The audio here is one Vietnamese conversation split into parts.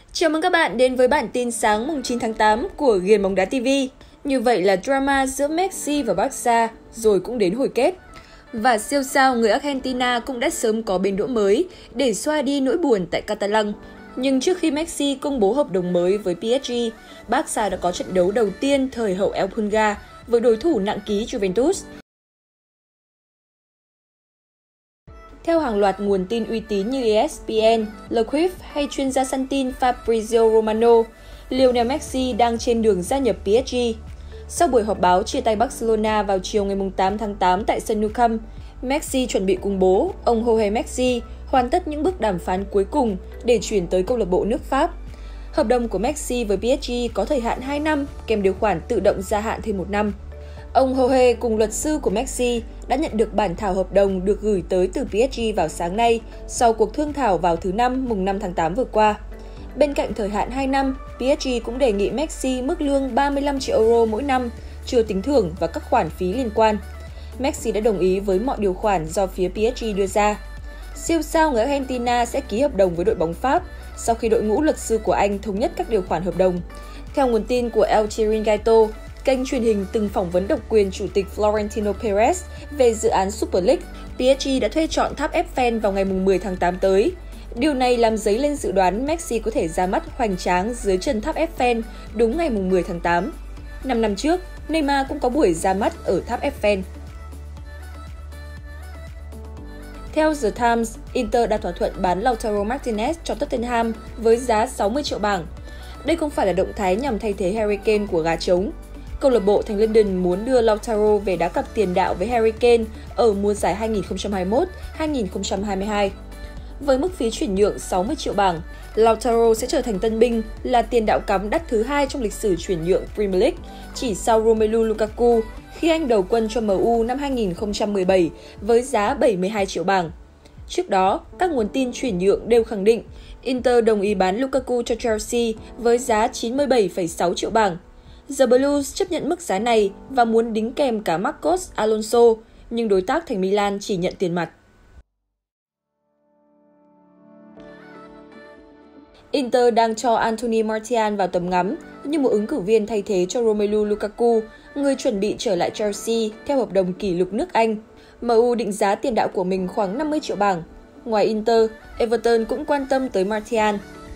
Chào mừng các bạn đến với bản tin sáng mùng 9 tháng 8 của Ghiền Bóng Đá TV. Như vậy là drama giữa Messi và Barca rồi cũng đến hồi kết. Và siêu sao người Argentina cũng đã sớm có bến đỗ mới để xoa đi nỗi buồn tại Catalan. Nhưng trước khi Messi công bố hợp đồng mới với PSG, Barca đã có trận đấu đầu tiên thời hậu El Pulga với đối thủ nặng ký Juventus. Theo hàng loạt nguồn tin uy tín như ESPN, Le Quif hay chuyên gia săn tin Fabrizio Romano, Lionel Messi đang trên đường gia nhập PSG. Sau buổi họp báo chia tay Barcelona vào chiều ngày 8 tháng 8 tại sân Nou Camp, Messi chuẩn bị cùng bố, ông Jorge Messi, hoàn tất những bước đàm phán cuối cùng để chuyển tới câu lạc bộ nước Pháp. Hợp đồng của Messi với PSG có thời hạn 2 năm, kèm điều khoản tự động gia hạn thêm 1 năm. Ông Jorge cùng luật sư của Messi đã nhận được bản thảo hợp đồng được gửi tới từ PSG vào sáng nay sau cuộc thương thảo vào thứ Năm mùng 5 tháng 8 vừa qua. Bên cạnh thời hạn 2 năm, PSG cũng đề nghị Messi mức lương 35 triệu euro mỗi năm, chưa tính thưởng và các khoản phí liên quan. Messi đã đồng ý với mọi điều khoản do phía PSG đưa ra. Siêu sao người Argentina sẽ ký hợp đồng với đội bóng Pháp sau khi đội ngũ luật sư của anh thống nhất các điều khoản hợp đồng. Theo nguồn tin của El Chiringuito, kênh truyền hình từng phỏng vấn độc quyền chủ tịch Florentino Perez về dự án Super League, PSG đã thuê chọn tháp Eiffel vào ngày 10 tháng 8 tới. Điều này làm dấy lên dự đoán Messi có thể ra mắt hoành tráng dưới chân tháp Eiffel đúng ngày 10 tháng 8. 5 năm trước, Neymar cũng có buổi ra mắt ở tháp Eiffel. Theo The Times, Inter đã thỏa thuận bán Lautaro Martinez cho Tottenham với giá 60 triệu bảng. Đây không phải là động thái nhằm thay thế Harry Kane của gà trống. Câu lạc bộ thành London muốn đưa Lautaro về đá cặp tiền đạo với Harry Kane ở mùa giải 2021-2022. Với mức phí chuyển nhượng 60 triệu bảng, Lautaro sẽ trở thành tân binh, là tiền đạo cắm đắt thứ 2 trong lịch sử chuyển nhượng Premier League, chỉ sau Romelu Lukaku khi anh đầu quân cho MU năm 2017 với giá 72 triệu bảng. Trước đó, các nguồn tin chuyển nhượng đều khẳng định Inter đồng ý bán Lukaku cho Chelsea với giá 97,6 triệu bảng. The Blues chấp nhận mức giá này và muốn đính kèm cả Marcos Alonso, nhưng đối tác thành Milan chỉ nhận tiền mặt. Inter đang cho Anthony Martial vào tầm ngắm như một ứng cử viên thay thế cho Romelu Lukaku, người chuẩn bị trở lại Chelsea theo hợp đồng kỷ lục nước Anh. MU định giá tiền đạo của mình khoảng 50 triệu bảng. Ngoài Inter, Everton cũng quan tâm tới Martial.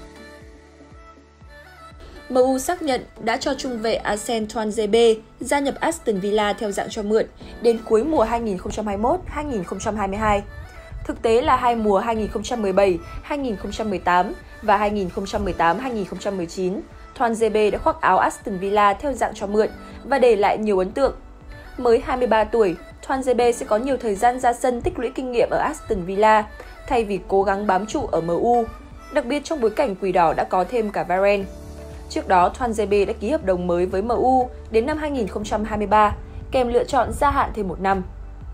MU xác nhận đã cho trung vệ Arsene Touanzebe gia nhập Aston Villa theo dạng cho mượn đến cuối mùa 2021-2022. Thực tế là hai mùa 2017-2018 và 2018-2019, Touanzebe đã khoác áo Aston Villa theo dạng cho mượn và để lại nhiều ấn tượng. Mới 23 tuổi, Touanzebe sẽ có nhiều thời gian ra sân tích lũy kinh nghiệm ở Aston Villa thay vì cố gắng bám trụ ở MU, đặc biệt trong bối cảnh Quỷ Đỏ đã có thêm cả Varane. Trước đó, Touanzebe đã ký hợp đồng mới với MU đến năm 2023, kèm lựa chọn gia hạn thêm 1 năm.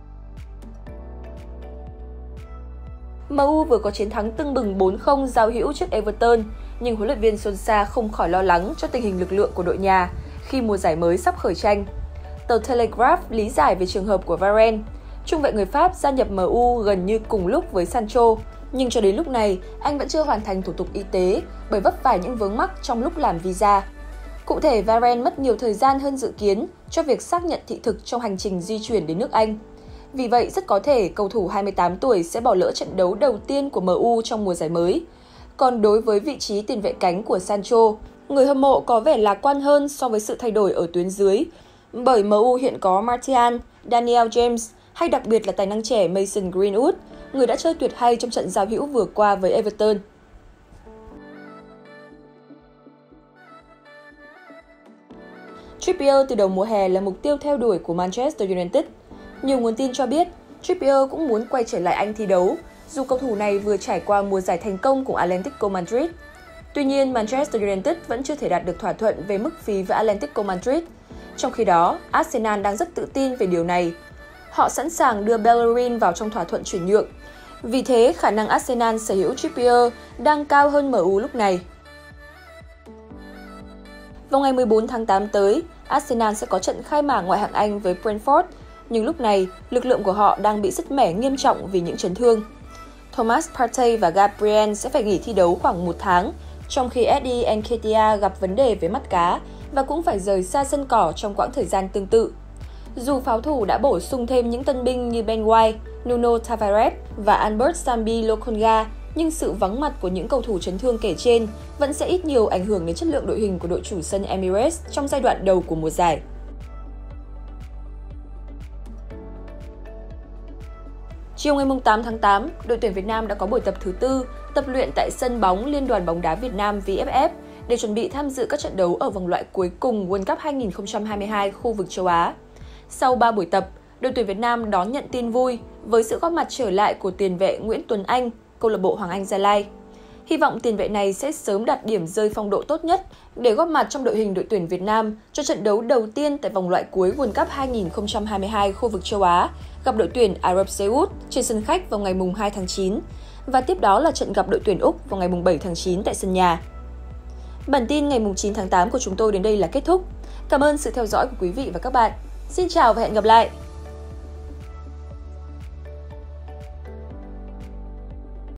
MU vừa có chiến thắng tưng bừng 4-0 giao hữu trước Everton, nhưng huấn luyện viên Solskjaer không khỏi lo lắng cho tình hình lực lượng của đội nhà khi mùa giải mới sắp khởi tranh. Tờ Telegraph lý giải về trường hợp của Varane. Trung vệ người Pháp gia nhập MU gần như cùng lúc với Sancho, nhưng cho đến lúc này, anh vẫn chưa hoàn thành thủ tục y tế bởi vấp phải những vướng mắc trong lúc làm visa. Cụ thể, Varane mất nhiều thời gian hơn dự kiến cho việc xác nhận thị thực trong hành trình di chuyển đến nước Anh. Vì vậy, rất có thể cầu thủ 28 tuổi sẽ bỏ lỡ trận đấu đầu tiên của MU trong mùa giải mới. Còn đối với vị trí tiền vệ cánh của Sancho, người hâm mộ có vẻ lạc quan hơn so với sự thay đổi ở tuyến dưới, bởi MU hiện có Martial, Daniel James hay đặc biệt là tài năng trẻ Mason Greenwood, người đã chơi tuyệt hay trong trận giao hữu vừa qua với Everton. Trippier từ đầu mùa hè là mục tiêu theo đuổi của Manchester United. Nhiều nguồn tin cho biết Trippier cũng muốn quay trở lại Anh thi đấu, dù cầu thủ này vừa trải qua mùa giải thành công cùng Atlético Madrid. Tuy nhiên, Manchester United vẫn chưa thể đạt được thỏa thuận về mức phí với Atlético Madrid. Trong khi đó, Arsenal đang rất tự tin về điều này. Họ sẵn sàng đưa Bellerin vào trong thỏa thuận chuyển nhượng. Vì thế, khả năng Arsenal sở hữu Trippier đang cao hơn MU lúc này. Vào ngày 14 tháng 8 tới, Arsenal sẽ có trận khai mạc ngoại hạng Anh với Brentford, nhưng lúc này, lực lượng của họ đang bị sứt mẻ nghiêm trọng vì những chấn thương. Thomas Partey và Gabriel sẽ phải nghỉ thi đấu khoảng 1 tháng, trong khi Eddie Nketiah gặp vấn đề với mắt cá và cũng phải rời xa sân cỏ trong quãng thời gian tương tự. Dù pháo thủ đã bổ sung thêm những tân binh như Ben White, Nuno Tavares và Albert Sambi Lokonga, nhưng sự vắng mặt của những cầu thủ chấn thương kể trên vẫn sẽ ít nhiều ảnh hưởng đến chất lượng đội hình của đội chủ sân Emirates trong giai đoạn đầu của mùa giải. Chiều ngày 8 tháng 8, đội tuyển Việt Nam đã có buổi tập thứ tư tập luyện tại sân bóng Liên đoàn bóng đá Việt Nam VFF để chuẩn bị tham dự các trận đấu ở vòng loại cuối cùng World Cup 2022 khu vực châu Á. Sau 3 buổi tập, đội tuyển Việt Nam đón nhận tin vui với sự góp mặt trở lại của tiền vệ Nguyễn Tuấn Anh, câu lạc bộ Hoàng Anh Gia Lai. Hy vọng tiền vệ này sẽ sớm đạt điểm rơi phong độ tốt nhất để góp mặt trong đội hình đội tuyển Việt Nam cho trận đấu đầu tiên tại vòng loại cuối World Cup 2022 khu vực châu Á gặp đội tuyển Ả Rập Xê Út trên sân khách vào ngày 2 tháng 9 và tiếp đó là trận gặp đội tuyển Úc vào ngày 7 tháng 9 tại sân nhà. Bản tin ngày 9 tháng 8 của chúng tôi đến đây là kết thúc. Cảm ơn sự theo dõi của quý vị và các bạn. Xin chào và hẹn gặp lại!